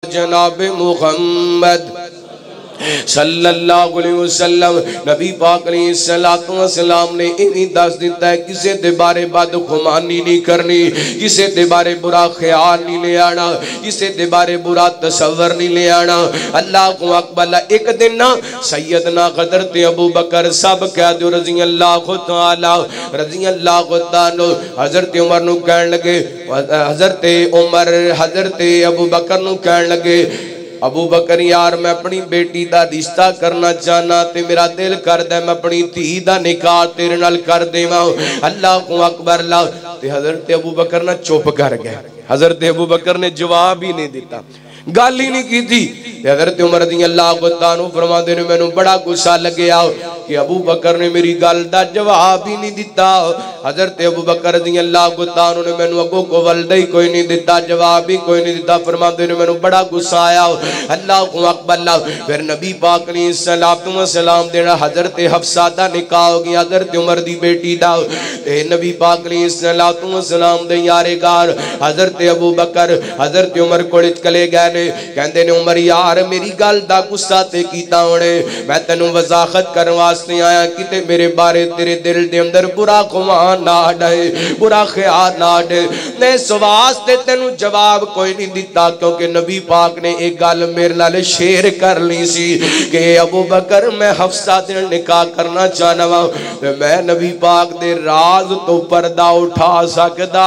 जनाब मुहम्मद सल्लल्लाहु अलैहि वसल्लम। नबी पाक अलैहिस्सलाम ने इन्हीं दस दिता है किसी के बारे बदगुमानी नहीं करनी, किसी के बारे बुरा ख्याल नहीं ले आना, किसी के बारे बुरा तसव्वुर नहीं ले आना। अल्लाह को अकबर। एक दिन ना सैयदना हज़रत अबू बकर सब कह दो रज़ी अल्लाह तआला रज़ी अल्लाह तआला हज़रत उमर नू कहन लगे, हज़रत उमर हज़रत अबू बकर नू कहन लगे, अबू बकर यार मैं अपनी बेटी का रिश्ता करना चाहना ते मेरा दिल करदा मैं अपनी धी का निकाह तेरे नाल कर देवां। अल्लाह को अकबर। ला ते हज़रत अबू बकर ना चुप कर गए। हज़रत अबू बकर ने जवाब ही नहीं दिता, गल ही नहीं की थी। हज़रत उमर रज़ी अल्लाह तआला फरमाते ने मैनू बड़ा गुस्सा लग्या कि अबू बकर ने मेरी गल का जवाब ही नहीं दिता। हज़रत अबू बकर रज़ी अल्लाह तआला ने मैनू अगों को वलदा ही कोई नहीं दिता, जवाब ही कोई नहीं दिता। फरमाते ने मैनू बड़ा गुस्सा आया। अल्लाह को अकबर। फिर नबी पाक अलैहिस्सलाम देना हज़रत हफ्सा का निकाह हो गया, हज़रत उमर की बेटी का। नबी पाक अलैहिस्सलाम दे यारेगार हज़रत अबू बकर हज़रत उमर को चले गए ने। कहते ने उमर यार मेरी गल का गुस्सा ते कीता होने, मैं तेनू वजाहत करने वास्ते आया कि मेरे बारे तेरे दिल के अंदर बुरा गुमान ना आए, बुरा ख्याल ना आए। मैं इस वास्ते तेनू जवाब कोई नहीं दिता क्योंकि नबी पाक ने एक गल मेरे नाल शेयर कर ली सी कि अबू बकर मैं हफ्सा दे निकाह करना चाहना वा, मैं नबी पाक दे राज तो पर्दा उठा सकदा।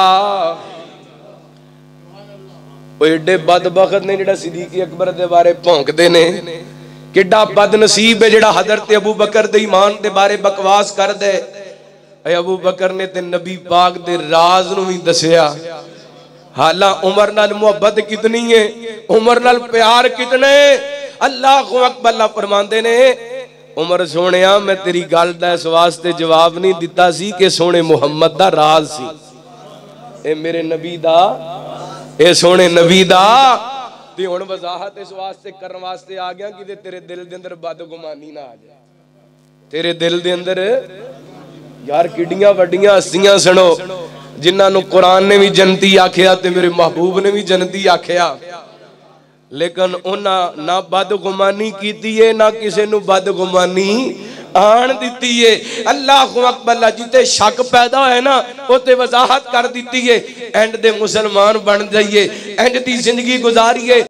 एडे बदबख्त ने जिहड़ा सिद्दीक़ अकबर दे बारे भौंकदे ने, किड्डा बदनसीब है जिहड़ा हज़रत अबू बकर दे ईमान दे बारे बकवास कर दे। अबू बकर ने ते नबी पाक दे राज नूं भी दसिया। हालां उमर नाल मुहब्बत कितनी है, उमर नाल प्यार कितने। अल्लाह को अकबर फरमांदे ने उमर सोहणिया मैं तेरी गल दा इस वास्ते जवाब नहीं दिता सी कि सोहणे मुहम्मद दा राज सी, ए मेरे नबी दा ए सोहणे नबी दा। ते हुण वजाहत इस वास्ते करन वास्ते आ गया कि तेरे दिल दे अंदर बदगुमानी ना आ जाए, तेरे दिल दे अंदर। यार किड्डियां वड्डियां हस्तियां सुनो जिन्हां नूं कुरान ने भी जन्नती आखिया ते मेरे महबूब ने भी जन्नती आखिया, लेकिन उन्हां ना बदगुमानी कीती है ना किसी नूं बदगुमानी आन दी है। अल्लाह को अकबर। जिते शक पैदा है ना उते वजाहत कर दी है। एंड दे मुसलमान बन जाइए, एंड दी जिंदगी गुजारिए।